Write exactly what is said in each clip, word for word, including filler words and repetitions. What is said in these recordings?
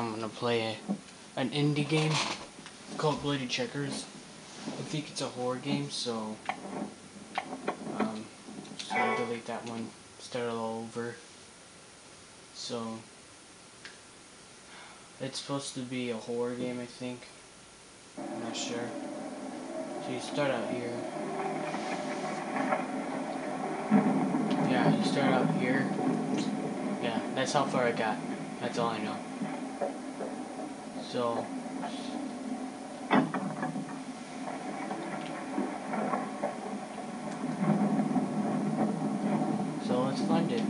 I'm gonna play a, an indie game called Bloody Checkers. I think it's a horror game, so um, just gonna delete that one, start all over. So it's supposed to be a horror game, I think. I'm not sure. So you start out here. Yeah, you start out here. Yeah, that's how far I got. That's all I know. So So let's find it.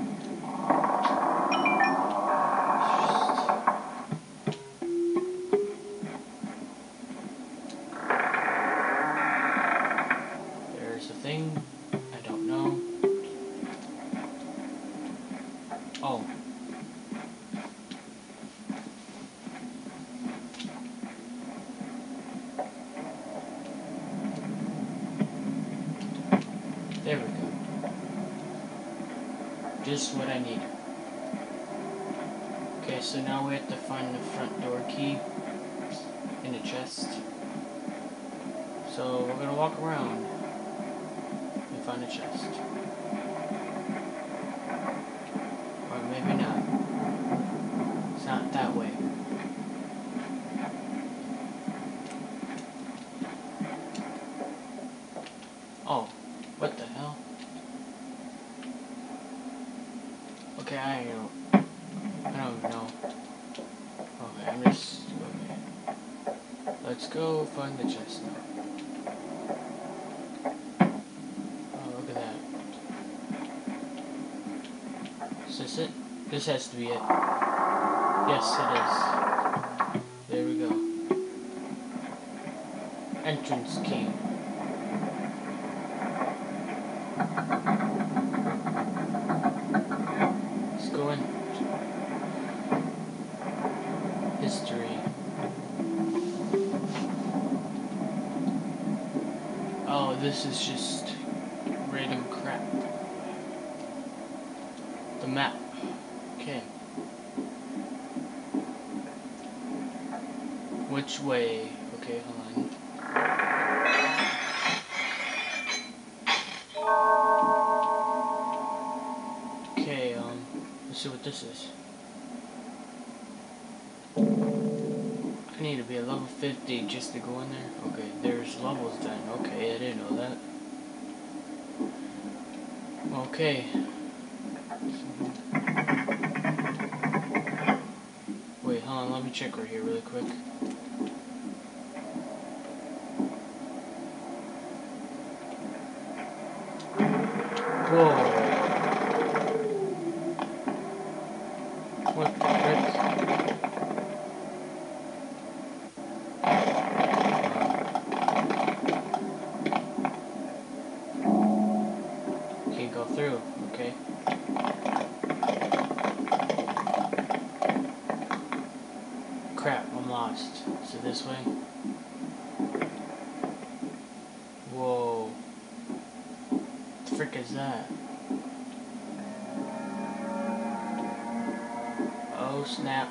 There's a thing. I don't know. Oh. There we go. Just what I need. Okay, so now we have to find the front door key in a chest. So we're gonna walk around and find a chest. Or maybe not. It's not that way. Oh, what the hell? Okay, I don't I don't know. Okay, I'm just okay. Let's go find the chest now. Oh, look at that. Is this it? This has to be it. Yes, it is. There we go. Entrance key. Let's go in. History. Oh, this is just random crap. The map. Okay. Which way? Okay, hold on. Okay, um, let's see what this is. I need to be at level fifty just to go in there. Okay, there's levels then. Okay, I didn't know that. Okay. Wait, hold on, let me check right here really quick. Whoa. What the frick? Can't go through, okay. Crap, I'm lost. Is it this way? Whoa. What the frick is that? Oh snap.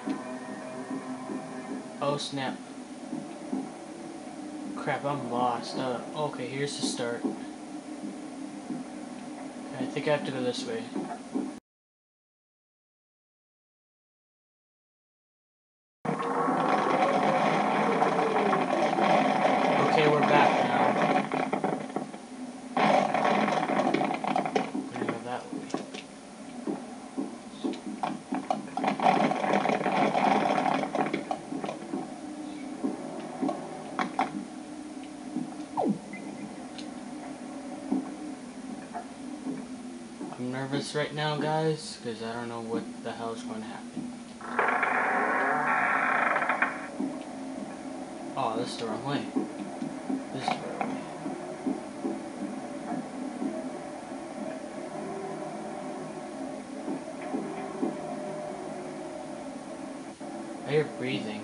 Oh snap. Crap, I'm lost. Uh, okay, here's the start. I think I have to go this way. Okay, we're back now. I'm gonna go that way. I'm nervous right now, guys, because I don't know what the hell is going to happen. Oh, this is the wrong way. This is the right way. I hear breathing.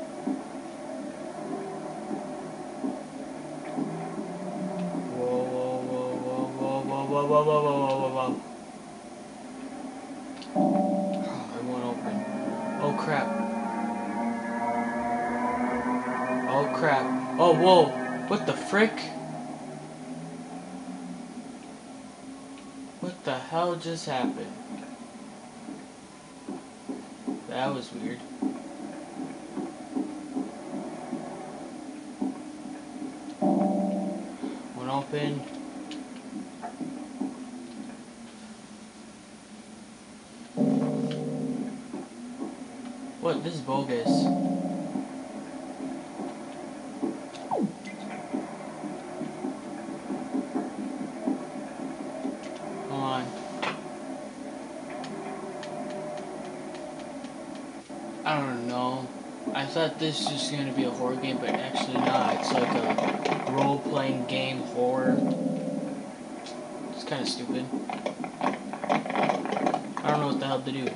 Whoa, whoa, whoa, whoa, whoa, whoa, whoa, whoa, whoa, whoa, whoa, whoa. Oh, it won't open. Oh crap. Oh crap. Oh whoa. What the frick? What the hell just happened? That was weird. One open. What? This is bogus. Come on. I don't know. I thought this was just gonna be a horror game, but actually not. It's like a role-playing game horror. It's kind of stupid. I don't know what the hell to do.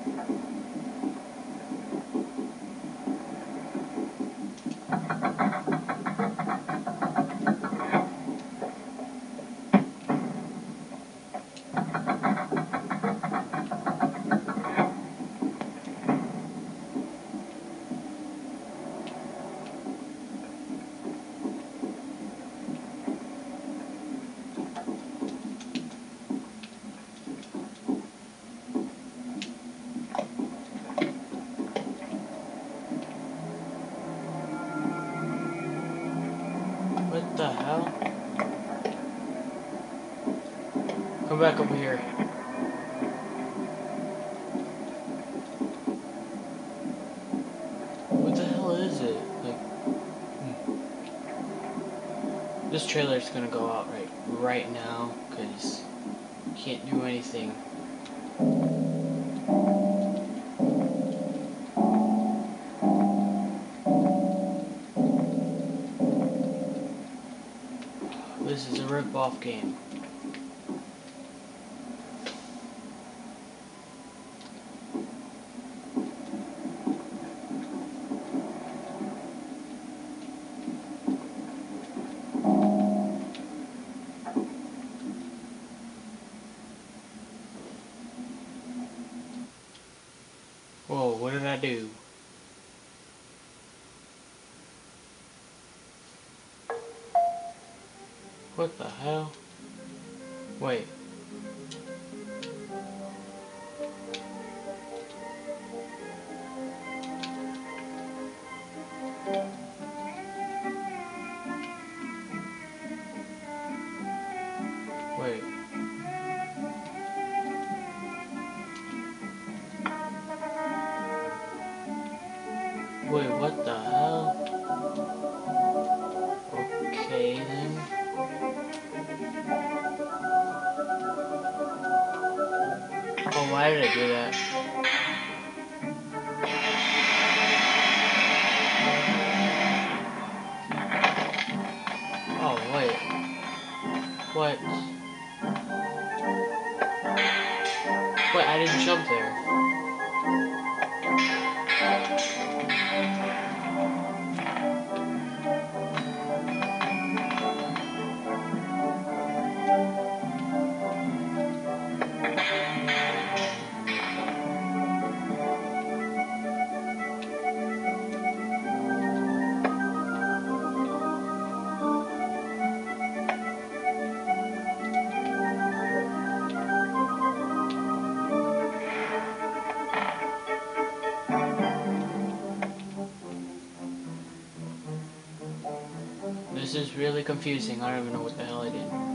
What the hell? Come back over here. What the hell is it? Like, hmm. This trailer's gonna go out right right now because can't do anything. This is a rip-off game. Whoa, what did I do? What the hell? Wait. Wait. Wait, what the hell? Okay then. Oh, why did I do that? Oh, wait. What? Wait, I didn't jump there. This is really confusing. I don't even know what the hell I did.